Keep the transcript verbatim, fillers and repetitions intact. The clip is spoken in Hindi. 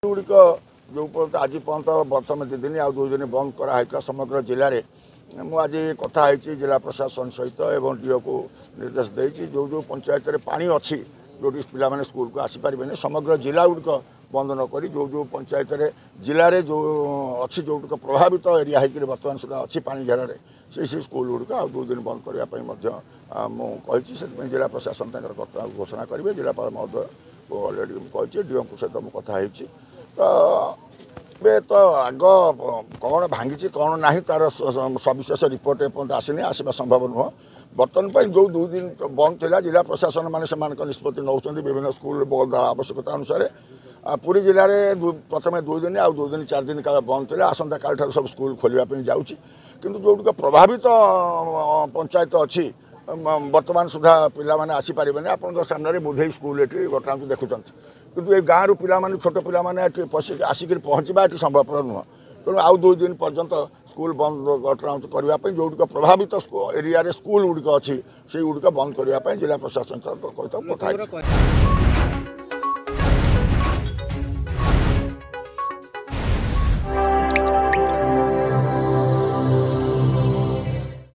गुड़िक जो आज पर्यंत बर्तमान दु दिन आ दु दिन बंद कराई समग्र जिले में मुझे कथा जिला प्रशासन सहित एवं डीओ को निर्देश देती जो जो पंचायत में पानी अच्छी जो पाने स्कूल को आसीपारे समग्र जिला गुड़िक बंद नक जो जो पंचायत में जिले में जो अच्छी जो प्रभावित एरिया होकर बर्तमान सुधा अच्छी पानी घेर से से स्कूल गुड़िक आ दु दिन बंद करने मुझे जिला प्रशासन घोषणा करेंगे जिलापाल महोदय को अलरेडी कही डीओ सहित मुझे कथा तो बे तो आग कौन भांगी कौन ना तार सविशेष रिपोर्ट एपर्त आसनी आसवा संभव नुह बर्तमान जो दु दिन बंद था जिला प्रशासन मैंने से निष्पत्ति नौ विभिन्न स्कूल बंद आवश्यकता अनुसार पुरी जिले में प्रथम दु दिन आ दु दिन चार दिन काल बंद थे आसंता काल सब स्कूल खोलने जाऊँगी किंतु जो प्रभावित पंचायत अच्छी बर्तमान सुधा पिला माने आसीपारे आप सामने बुधे स्कूल ये घटना को देखुं किंतु ये गाँव पिला माने छोट पिला माने आसिक पहुँचवा ये संभवपर नुह तेणु आउ दु दिन पर्यंत स्कूल बंद घटना करने जो प्रभावित एरिया स्कूल गुड़िक अच्छी से गुड़िक बंद करने जिला प्रशासन सहित कथा।